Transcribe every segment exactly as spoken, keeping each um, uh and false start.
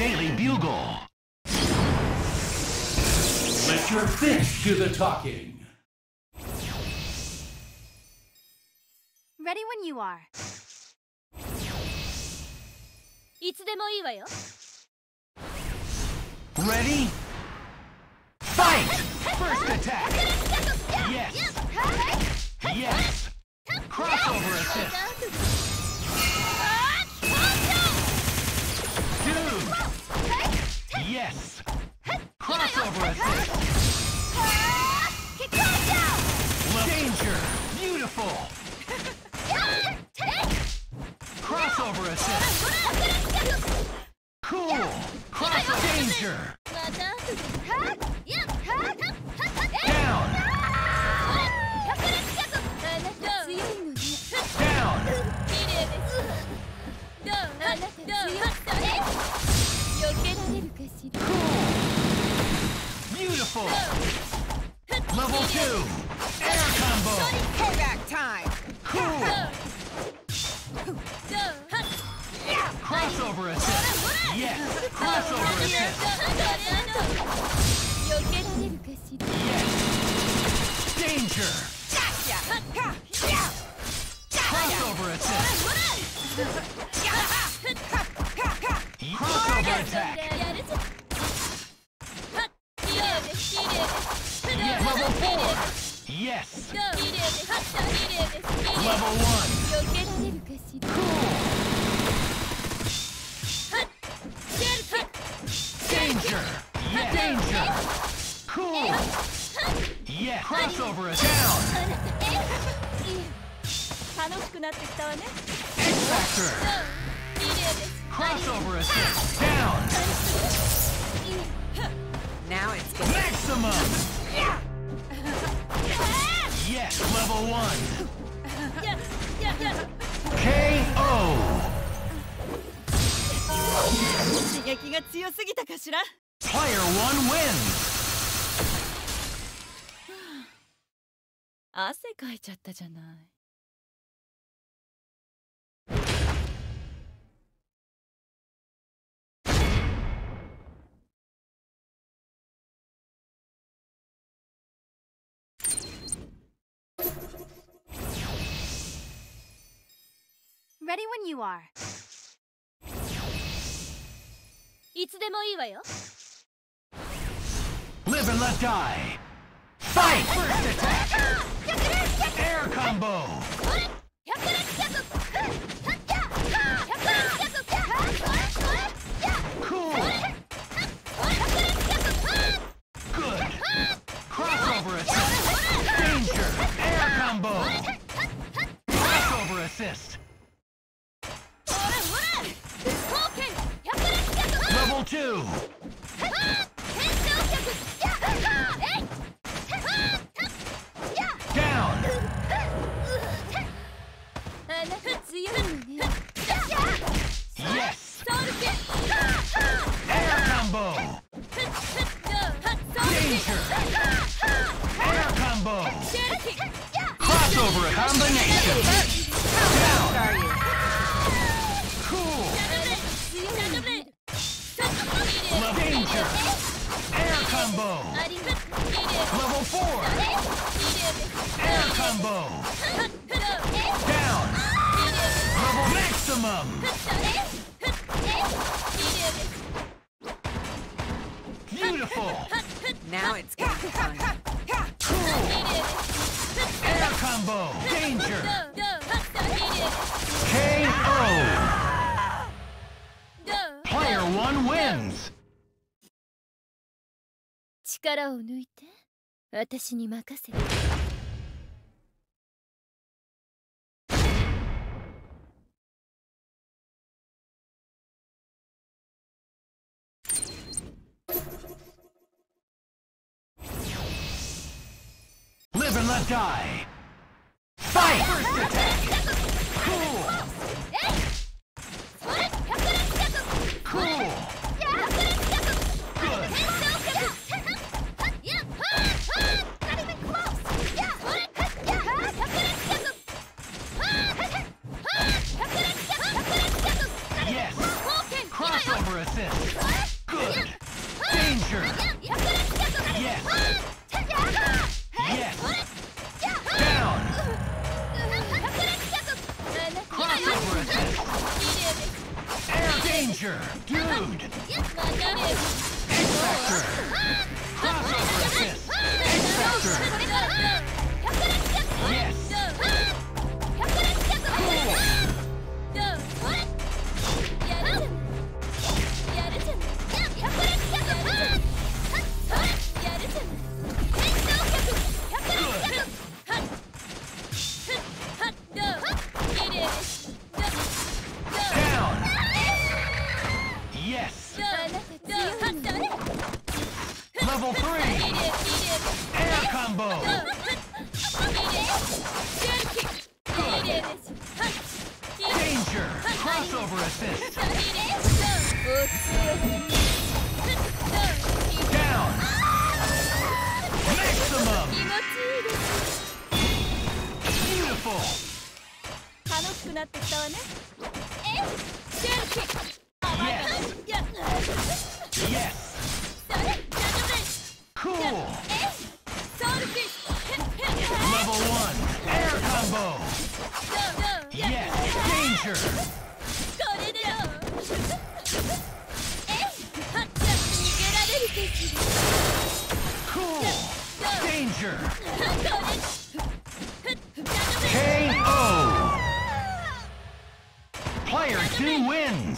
Daily Bugle. Let your fish do the talking. Ready when you are. いつでもいいわよ。 Ready? Fight! First attack! Yes! Yes! Crossover assist! Dude! Yes! Crossover assist! Danger! Beautiful! Crossover assist! Cool! Crossover danger! Down! Down! Cool! Beautiful! Level two! Air combo! Payback time! Cool! Crossover assist! Yes! Crossover assist! Yes! Danger! Gotcha! Crossover assist! Crossover attack! Yes! Level four! Yes! Level one! Cool! Danger! Yes! Danger! Cool! Yes! Crossover is down! 楽しくなってきたわね。 X Factor! Crossover assist! Down! Now it's getting Maximum! Yes! Level one! K O! 刺激が強すぎたかしら。 Player one wins! 汗かいちゃったじゃない。 Ready when you are. いつでもいいわよ。 Live and let die! Fight! First attack! Air combo! Cool! Good! Crossover assist! Danger! Air combo! Crossover assist! Level two! Down! Yes! Air combo! Danger! Air combo! Crossover combination! Down! Cool! Level danger! Air combo! Level four! Air combo! Down! Level maximum! Beautiful! Now it's getting fun. Cool! Air combo! Danger! K O! Player one wins! 力を抜いて、私に任せて。 Live and let die! Fight! First attack! Cool! Cool! Good! Yes! Crossover assist! combo. Danger. Crossover assist. Down. Maximum. Beautiful. 楽しくなってきたわね。 Yes. Yes. Cool. Level one. Air combo. Yes. Danger. Cool. Danger. K O. Player two wins.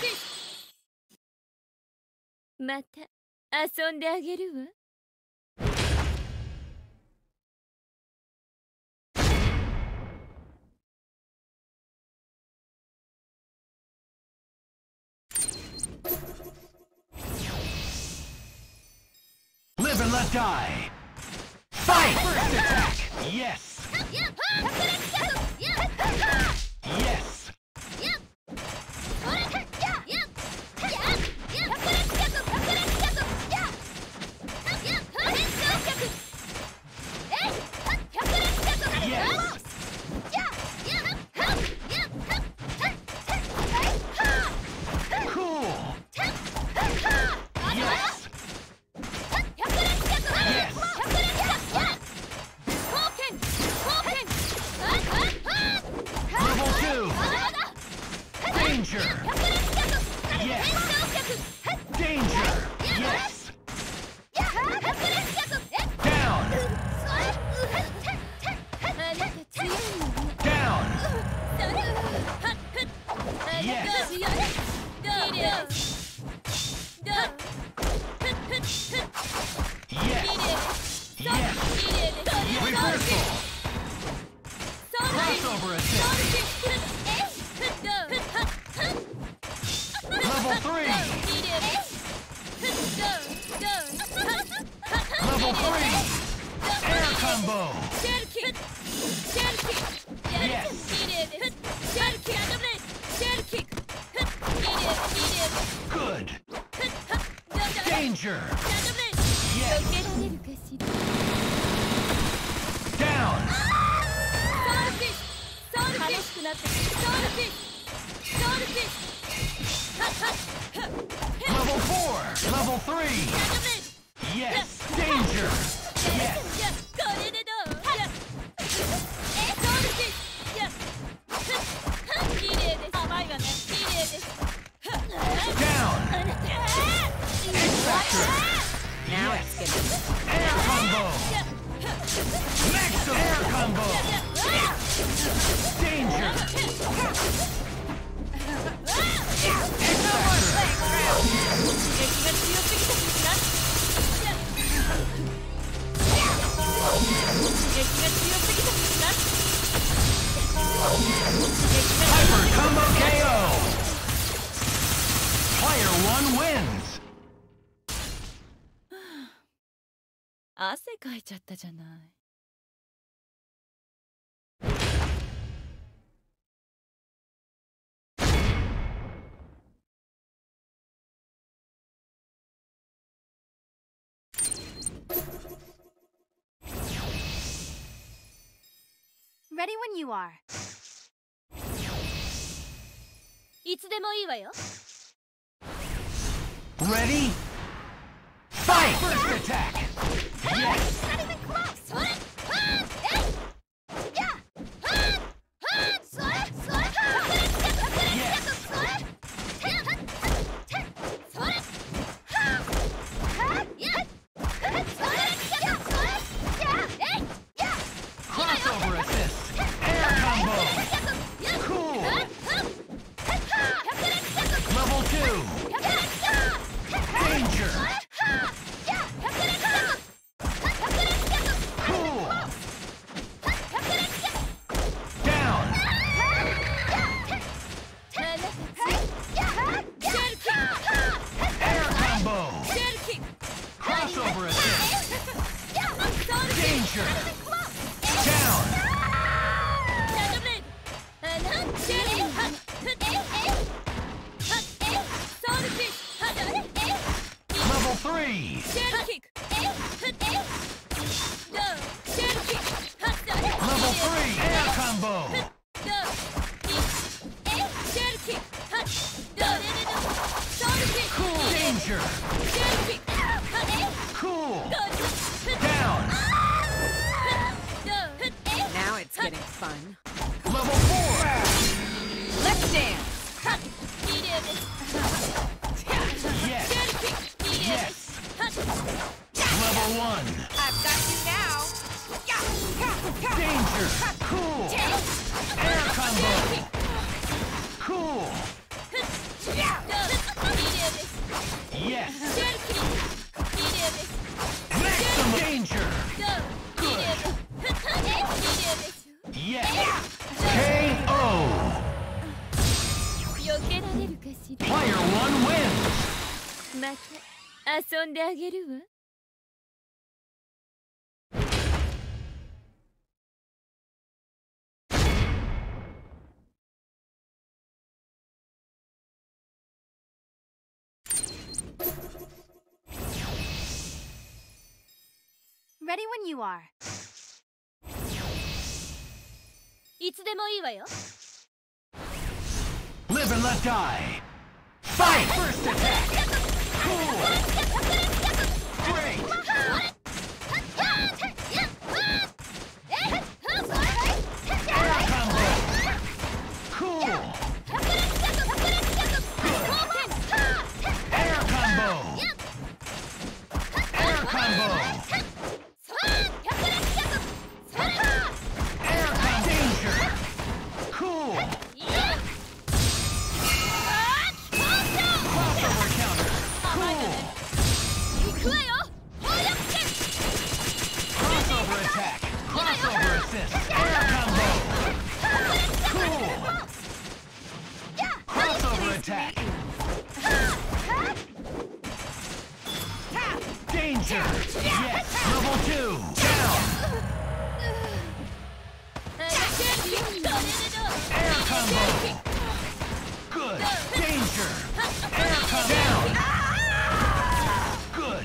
また遊んであげるわ。 Live and let die. Fight! First attack. Yes. Yes. Cool. Yes. Level two. Danger. Yes. Danger. Yes. Down. Down. Yes. Yes. Yes. Reversal. Crossover assist. Level three. Level three. Air combo. Yes. Good. Danger. Yes. Down. Level four. Level three. Yes. Danger. Yes. Down. X-Factor. Now Yes. it's getting Air combo. Maximum air combo. Danger. Hyper combo K O. Player one wins. 汗かいちゃったじゃない。 Ready when you are. いつでもいいわよ。 Ready? Fight! First attack! Yes! Not even close. Crossover assist! Air combo! Cool! Level two! Danger! Danger! Down! Level three! Level three! Air combo! Cool! Danger! Cool! Down! Now it's getting fun. Level four! Let's dance. Yes! Yes! Level one! I've got you now. Danger! Cool! Air combo! Cool! Yes! Maximum danger! Good! Yes! K O! 避けられるかしら。 Player one wins! また遊んであげるわ。 Ready when you are. いつでもいいわよ。 Live and let die! Fight! First attack! Cool! Great! Air combo! Cool! Air combo! Air combo! Air combo! Danger! Cool! Crossover counter! Cool! Crossover attack! Crossover assist! Air combo! Cool! Crossover attack! Danger! Yes! Level two! Down! Air combo! Good! Danger! Air combo! Down! Good!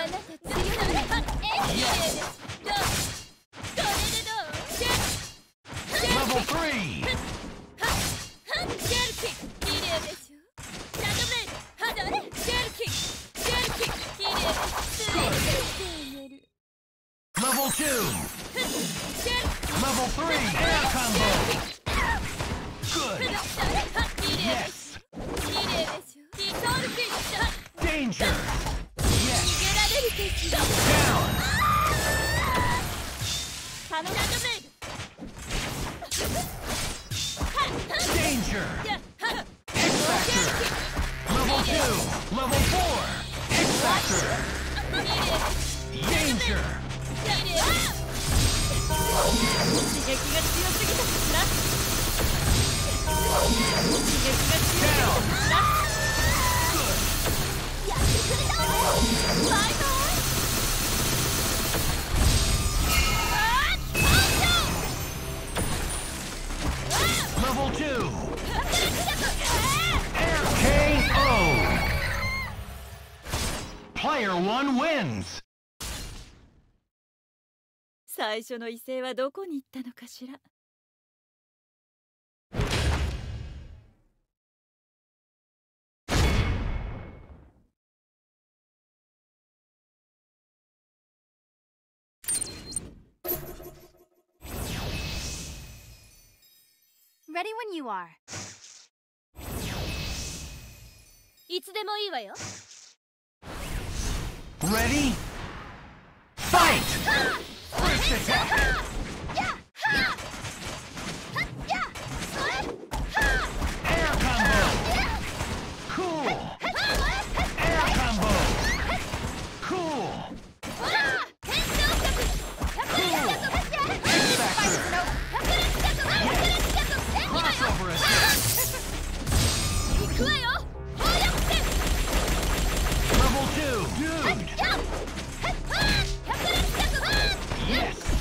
Level three! Level two! Level three! Air combo! Good! Yes! Danger! Yes! Down! Danger! X-Factor! Level two! Level four! X-Factor! Danger! Down! Good! Level two! Air K O! Player one wins! 最初の威勢はどこに行ったのかしら。 Ready when you are. いつでもいいわよ。 Ready? Fight! First attack! Air combo! Cool! Air combo! Cool! X-Factor! Yes! Crossover attack! Level two! Dude! Yes!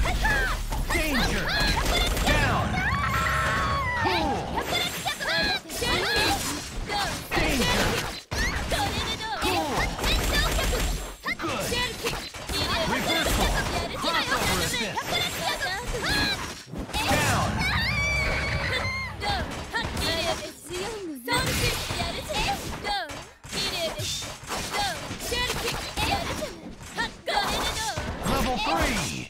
fist. Down. Level three.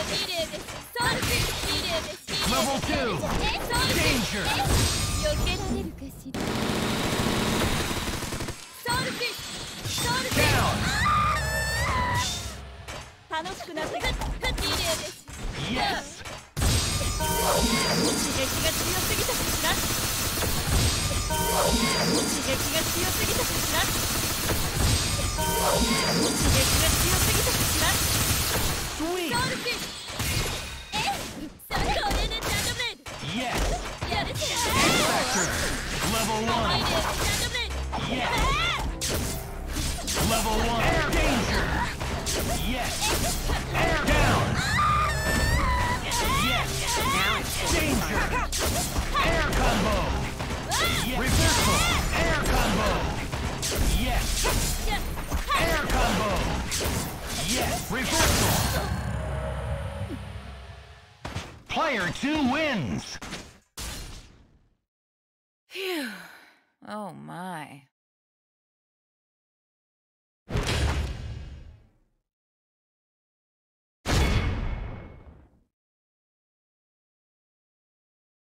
Level two. Danger. Down. Yes. Sweet. Yes. X-Factor. Level one. Yes. Level one. Air danger. Yes. Air down. Yes. Now it's getting Danger. fun. Air combo. Yes. Reversal. Air combo. Yes. Air combo. Yes. Reversal. Player two wins. Phew. Oh my.